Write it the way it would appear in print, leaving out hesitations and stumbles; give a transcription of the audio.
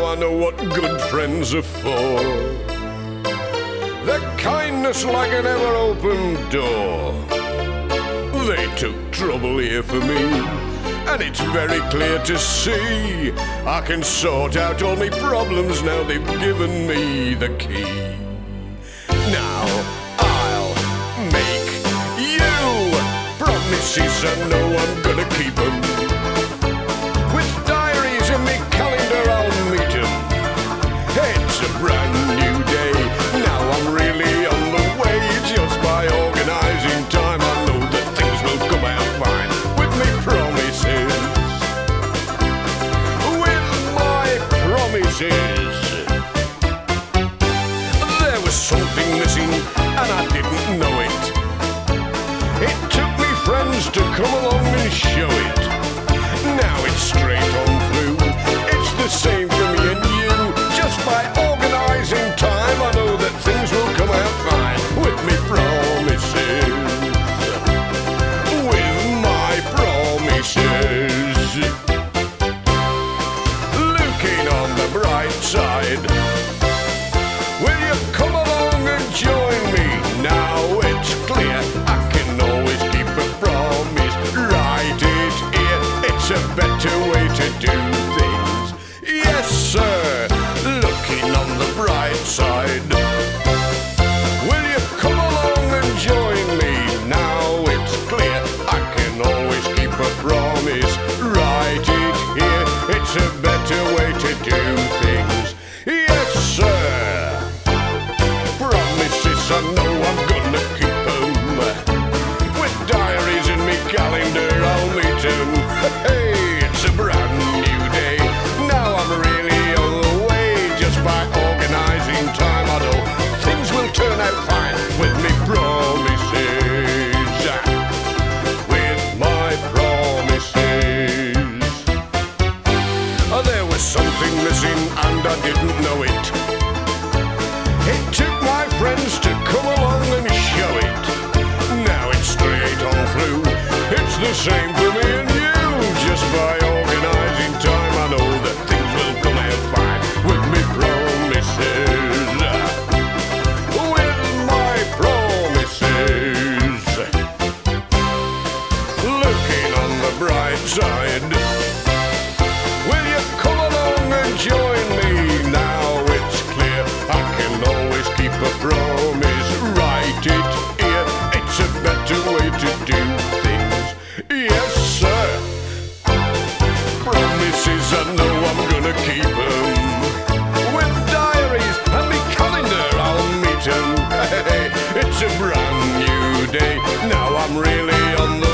I know what good friends are for. Their kindness like an ever-open door. They took trouble here for me, and it's very clear to see I can sort out all my problems now they've given me the key. Now I'll make you promises I know I'm gonna keep them. With diaries in me calendar I'll meet them. It's a brand new day, now I'm really on the way. Just by organising time I know that things will come out fine. With me promises, with my promises. There was something missing and I didn't know it. It took me friends to come along and show it. Now it's straight on through, it's the same for me and you. Just by organising time I know that things will come out fine. With me promises, with my promises. Looking on the bright side, will you come along and join me? Now it's clear I can always keep a promise. Write it here, it's a better way to do things. Yes sir, looking on the bright side. Will you come along and join me? Now it's clear I can always keep a promise. Write it here, it's a better way to do things. Yes sir, promises I know I'm gonna keep them. With diaries in me calendar I'll meet them. Hey, it's a brand new day, now I'm really on the way. Just by organising time I know things will turn out fine. With me promises, with my promises. There was something missing and I didn't know it. It took my friends to come along and show it. Now it's straight on through, it's the same for me and you. Just by organising time I know that things will come out fine. With me promises, with my promises. Looking on the bright side, will you come along and join me? Now it's clear I can always keep a promise. Write it here, it's a better way to do things. Yes sir, promises I know I'm gonna keep them. With diaries and me calendar I'll meet them. Hey, it's a brand new day, now I'm really on the